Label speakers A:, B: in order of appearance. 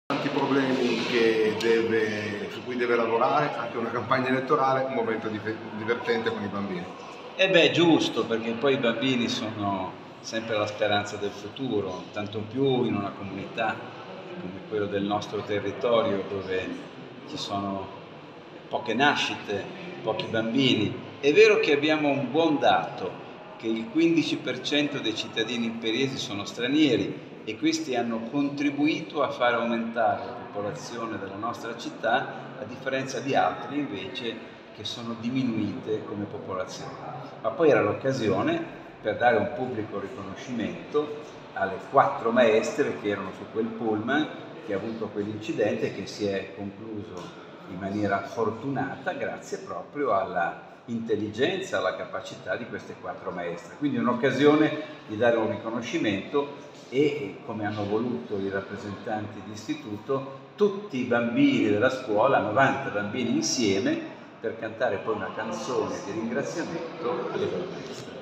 A: Tanti problemi su cui deve lavorare, anche una campagna elettorale, un momento divertente con i bambini.
B: E beh, giusto, perché poi i bambini sono sempre la speranza del futuro, tanto più in una comunità come quella del nostro territorio, dove ci sono poche nascite, pochi bambini. È vero che abbiamo un buon dato, che il 15% dei cittadini imperiesi sono stranieri, e questi hanno contribuito a far aumentare la popolazione della nostra città, a differenza di altri invece che sono diminuite come popolazione. Ma poi era l'occasione per dare un pubblico riconoscimento alle 4 maestre che erano su quel pullman che ha avuto quell'incidente, che si è concluso in maniera fortunata grazie proprio alla intelligenza, alla capacità di queste 4 maestre. Quindi un'occasione di dare un riconoscimento e, come hanno voluto i rappresentanti di istituto, tutti i bambini della scuola, 90 bambini insieme, per cantare poi una canzone di ringraziamento alle loro maestre.